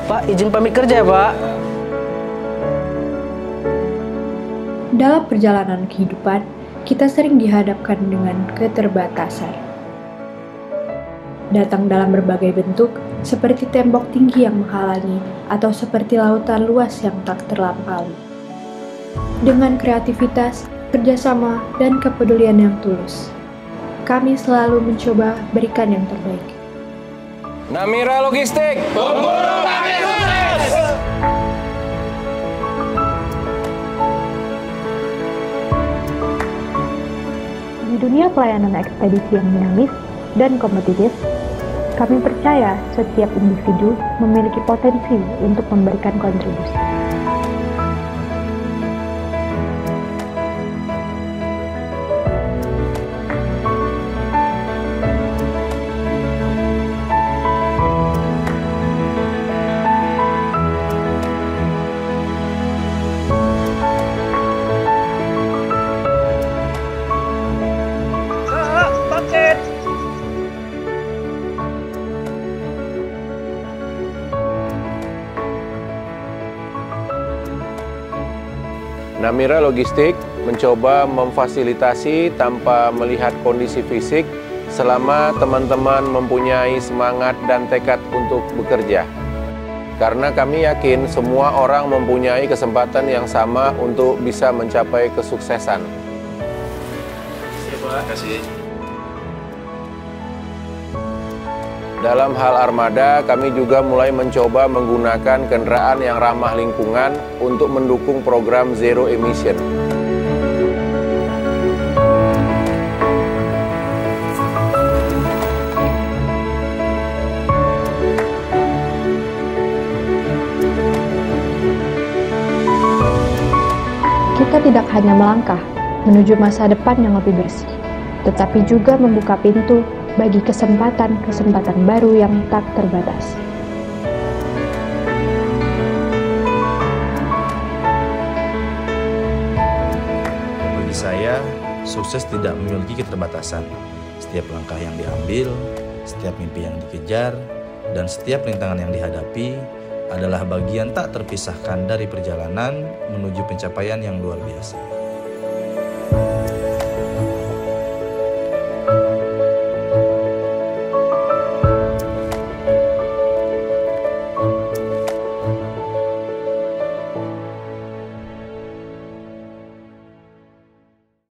Pak, izin pamit kerja, Pak. Dalam perjalanan kehidupan, kita sering dihadapkan dengan keterbatasan. Datang dalam berbagai bentuk, seperti tembok tinggi yang menghalangi, atau seperti lautan luas yang tak terlampaui. Dengan kreativitas, kerjasama, dan kepedulian yang tulus, kami selalu mencoba berikan yang terbaik. Namira Logistik, pemburu kami sukses! Di dunia pelayanan ekspedisi yang dinamis dan kompetitif, kami percaya setiap individu memiliki potensi untuk memberikan kontribusi. Namira Logistik mencoba memfasilitasi tanpa melihat kondisi fisik selama teman-teman mempunyai semangat dan tekad untuk bekerja. Karena kami yakin semua orang mempunyai kesempatan yang sama untuk bisa mencapai kesuksesan. Terima kasih. Dalam hal armada, kami juga mulai mencoba menggunakan kendaraan yang ramah lingkungan untuk mendukung program Zero Emission. Kita tidak hanya melangkah menuju masa depan yang lebih bersih, tetapi juga membuka pintu bagi kesempatan-kesempatan baru yang tak terbatas. Bagi saya, sukses tidak memiliki keterbatasan. Setiap langkah yang diambil, setiap mimpi yang dikejar, dan setiap rintangan yang dihadapi adalah bagian tak terpisahkan dari perjalanan menuju pencapaian yang luar biasa.